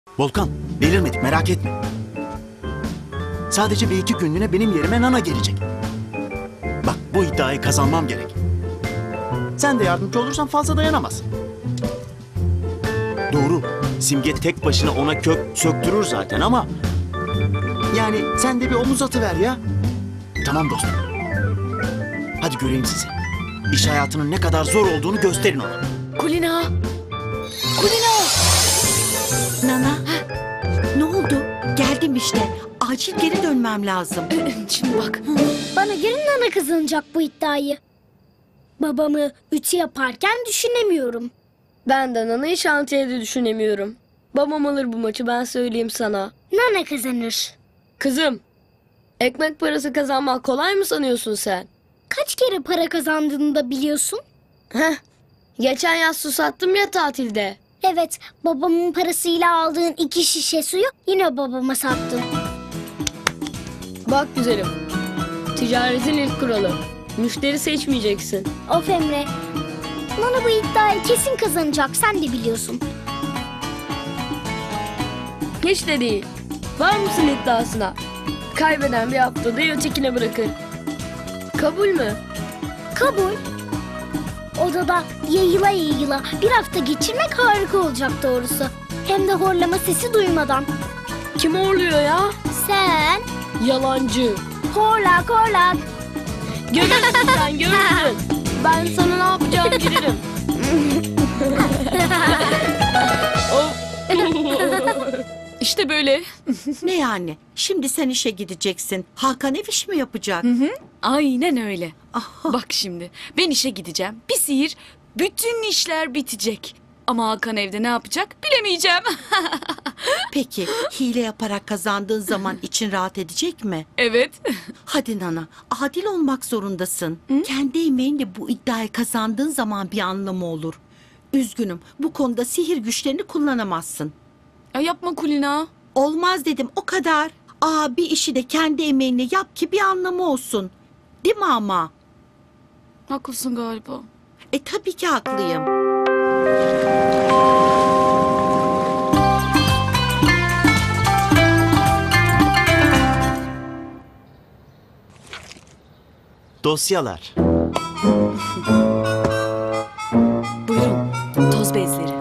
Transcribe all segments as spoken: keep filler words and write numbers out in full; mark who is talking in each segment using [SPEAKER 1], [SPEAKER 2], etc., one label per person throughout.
[SPEAKER 1] Volkan, belirmedik, merak etme. Sadece bir iki günlüğüne benim yerime Nana gelecek. Bak, bu iddiayı kazanmam gerek. Sen de yardımcı olursan fazla dayanamaz. Doğru, Simge tek başına ona kök söktürür zaten ama... Yani sen de bir omuz atıver ya. Tamam dostum. Hadi göreyim sizi. İş hayatının ne kadar zor olduğunu gösterin ona.
[SPEAKER 2] Kulina! Kulina!
[SPEAKER 3] Nana, ne oldu? Geldim işte. Acil geri dönmem lazım.
[SPEAKER 2] Şimdi bak.
[SPEAKER 4] Bana gelin Nana kazanacak bu iddiayı. Babamı ütü yaparken düşünemiyorum.
[SPEAKER 5] Ben de Nana'yı şantiyede düşünemiyorum. Babam alır bu maçı, ben söyleyeyim sana.
[SPEAKER 4] Nana kazanır.
[SPEAKER 5] Kızım, ekmek parası kazanmak kolay mı sanıyorsun sen?
[SPEAKER 4] Kaç kere para kazandığını da biliyorsun.
[SPEAKER 5] Heh, geçen yaz su sattım ya tatilde.
[SPEAKER 4] Evet, babamın parasıyla aldığın iki şişe suyu yine babama sattın.
[SPEAKER 5] Bak güzelim, ticaretin ilk kuralı. Müşteri seçmeyeceksin.
[SPEAKER 4] Of Emre, Nana bu iddiayı kesin kazanacak, sen de biliyorsun.
[SPEAKER 5] Hiç de değil. Var mısın iddiasına? Kaybeden bir haftada ötekine bırakır. Kabul mü?
[SPEAKER 4] Kabul. Odada yayıla yayıla bir hafta geçirmek harika olacak doğrusu. Hem de horlama sesi duymadan.
[SPEAKER 5] Kim horluyor ya?
[SPEAKER 4] Sen
[SPEAKER 5] Yalancı.
[SPEAKER 4] horlak horlak.
[SPEAKER 5] Görürsün sen, görürsün. Ben sana ne yapacağımı bilirim.
[SPEAKER 2] İşte böyle.
[SPEAKER 3] Ne yani? Şimdi sen işe gideceksin. Hakan ev iş mi yapacak?
[SPEAKER 2] Aynen öyle.
[SPEAKER 3] Ah,
[SPEAKER 2] Bak şimdi ben işe gideceğim. Bir sihir bütün işler bitecek. Ama Hakan evde ne yapacak bilemeyeceğim.
[SPEAKER 3] peki hile yaparak kazandığın zaman için rahat edecek mi?
[SPEAKER 2] Evet.
[SPEAKER 3] Hadi Nana, adil olmak zorundasın. Kendi emeğinle bu iddiayı kazandığın zaman bir anlamı olur. Üzgünüm, bu konuda sihir güçlerini kullanamazsın.
[SPEAKER 2] Ya yapma Kulina.
[SPEAKER 3] Olmaz dedim, o kadar. Aa, bir işi de kendi emeğinle yap ki bir anlamı olsun. Değil mi ama?
[SPEAKER 2] Haklısın galiba.
[SPEAKER 3] E tabii ki haklıyım.
[SPEAKER 1] Dosyalar.
[SPEAKER 2] Buyurun. Toz bezleri.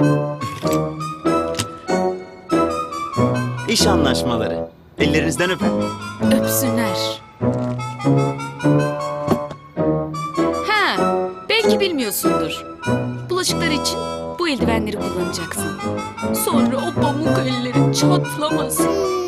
[SPEAKER 1] İş anlaşmaları. Ellerinizden öper.
[SPEAKER 2] Öpsünler. Ha, belki bilmiyorsundur. Bulaşıklar için bu eldivenleri kullanacaksın. Sonra o pamuk ellerin çatlamasın.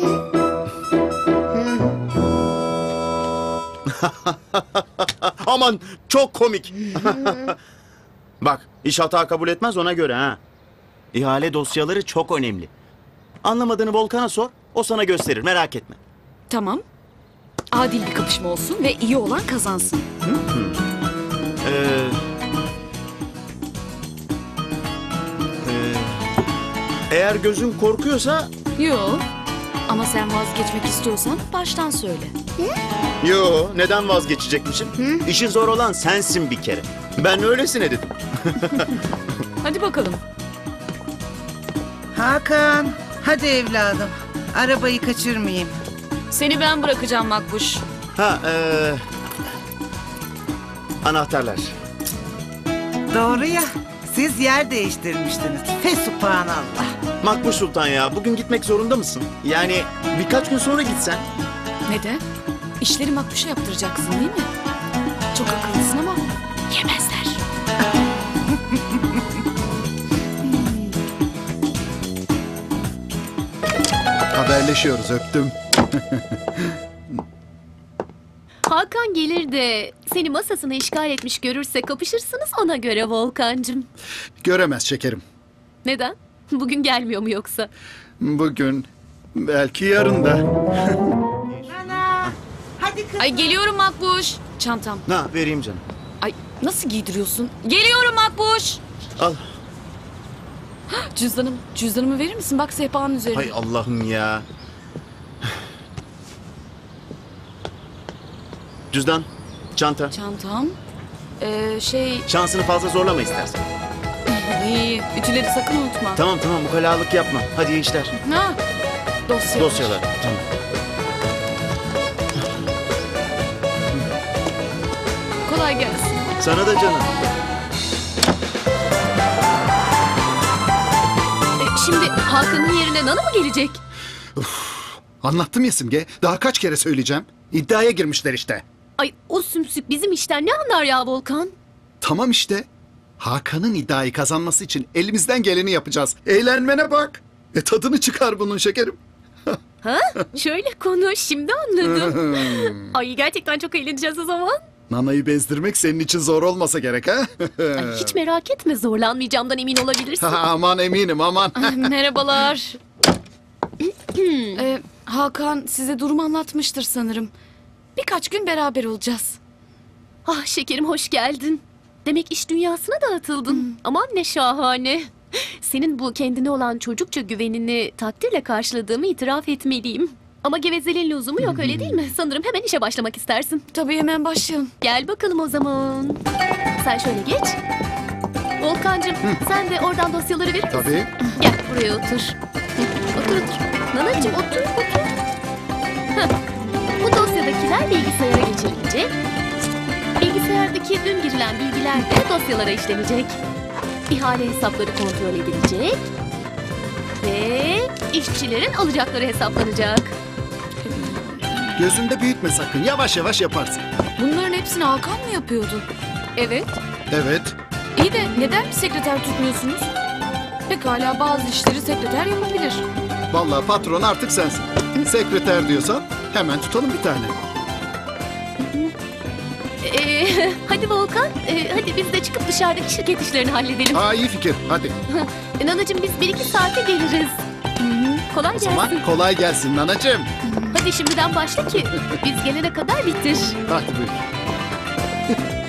[SPEAKER 1] Aman çok komik. Bak, iş hata kabul etmez, ona göre ha. İhale dosyaları çok önemli. Anlamadığını Volkan'a sor, o sana gösterir, merak etme.
[SPEAKER 2] Tamam. Adil bir kapışma olsun ve iyi olan kazansın.
[SPEAKER 1] Ee, ee, eğer gözün korkuyorsa...
[SPEAKER 2] Yo. Ama sen vazgeçmek istiyorsan baştan söyle.
[SPEAKER 1] Yo, neden vazgeçecekmişim? İşi zor olan sensin bir kere. Ben öylesine dedim.
[SPEAKER 2] Hadi bakalım.
[SPEAKER 6] Hakan, hadi evladım. Arabayı kaçırmayayım.
[SPEAKER 2] Seni ben bırakacağım Makbuş.
[SPEAKER 1] Ha, ee, anahtarlar.
[SPEAKER 6] Doğru ya, siz yer değiştirmiştiniz. Fesubhanallah.
[SPEAKER 1] Makbuş Sultan ya, bugün gitmek zorunda mısın? Yani birkaç gün sonra gitsen.
[SPEAKER 2] Neden? İşleri Makbuş'a yaptıracaksın değil mi? Çok akıllısın ama yemezler.
[SPEAKER 7] Haberleşiyoruz, öptüm.
[SPEAKER 8] Hakan gelir de seni masasına işgal etmiş görürse kapışırsınız ona göre Volkancığım.
[SPEAKER 7] Göremez şekerim.
[SPEAKER 8] Neden? Bugün gelmiyor mu yoksa?
[SPEAKER 7] Bugün, belki yarın da.
[SPEAKER 6] Nana, hadi kız.
[SPEAKER 2] Ay geliyorum Makbuş. Çantam.
[SPEAKER 1] Ha, vereyim canım.
[SPEAKER 2] Ay nasıl giydiriyorsun? Geliyorum Makbuş.
[SPEAKER 1] Al.
[SPEAKER 2] Cüzdanım. Cüzdanımı verir misin? Bak sehpanın üzerinde.
[SPEAKER 1] Hay Allah'ım ya. Cüzdan, çanta.
[SPEAKER 2] Çantam. Ee, şey...
[SPEAKER 1] Şansını fazla zorlama istersen.
[SPEAKER 2] İyi, ütüleri sakın unutma.
[SPEAKER 1] Tamam tamam ukalalık yapma. Hadi iyi işler.
[SPEAKER 2] Ha, dosya.
[SPEAKER 1] Dosyalar. Tamam.
[SPEAKER 2] Kolay gelsin.
[SPEAKER 1] Sana da canım.
[SPEAKER 8] E, şimdi Hakan'ın yerine Nana mı gelecek?
[SPEAKER 7] Anlattım ya Simge. Daha kaç kere söyleyeceğim. İddiaya girmişler işte.
[SPEAKER 8] Ay o sümsük bizim işten ne anlar ya Volkan?
[SPEAKER 7] Tamam işte. Hakan'ın iddiayı kazanması için elimizden geleni yapacağız. Eğlenmene bak. E tadını çıkar bunun şekerim.
[SPEAKER 8] Ha? Şöyle konuş, şimdi anladım. Ay gerçekten çok eğleneceğiz o zaman.
[SPEAKER 7] Nana'yı bezdirmek senin için zor olmasa gerek ha?
[SPEAKER 8] Ay, hiç merak etme, zorlanmayacağımdan emin olabilirsin.
[SPEAKER 7] Aman eminim aman.
[SPEAKER 2] Merhabalar. Ee, Hakan size durumu anlatmıştır sanırım. Birkaç gün beraber olacağız.
[SPEAKER 8] Ah şekerim, hoş geldin. Demek iş dünyasına da atıldın. Aman ne şahane. Senin bu kendine olan çocukça güvenini takdirle karşıladığımı itiraf etmeliyim. Ama gevezeliğin lüzumu yok, öyle değil mi? Sanırım hemen işe başlamak istersin.
[SPEAKER 2] Tabii hemen başlayalım.
[SPEAKER 8] Gel bakalım o zaman. Sen şöyle geç. Volkancığım sen de oradan dosyaları verir misin?
[SPEAKER 7] Tabii.
[SPEAKER 8] Gel buraya otur. Hı, Otur otur. Nanacığım otur otur. Heh. Bu dosyadakiler bilgisayara geçirilecek. Bilgisayardaki dün girilen bilgiler de dosyalara işlenecek. İhale hesapları kontrol edilecek. Ve işçilerin alacakları hesaplanacak.
[SPEAKER 7] Gözünde büyütme sakın. Yavaş yavaş yaparsın.
[SPEAKER 2] Bunların hepsini Hakan mı yapıyordu?
[SPEAKER 8] Evet.
[SPEAKER 7] Evet.
[SPEAKER 2] İyi de neden bir sekreter tutmuyorsunuz? Pekala bazı işleri sekreter yapabilir.
[SPEAKER 7] Vallahi patron artık sensin. Sekreter diyorsan hemen tutalım bir tane.
[SPEAKER 8] Ee, hadi Volkan, ee, hadi biz de çıkıp dışarıdaki şirket işlerini halledelim.
[SPEAKER 7] Aa iyi fikir. Hadi.
[SPEAKER 8] Nanacığım biz bir iki saate geliriz. Kolay gelsin.
[SPEAKER 7] Aman kolay gelsin nanacığım.
[SPEAKER 8] Hadi şimdiden başla ki biz gelene kadar bitir.
[SPEAKER 7] Hadi buyur.